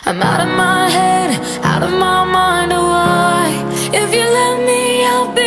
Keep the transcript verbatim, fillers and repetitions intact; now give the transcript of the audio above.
I'm out of my head, out of my mind, oh why? If you let me, I'll be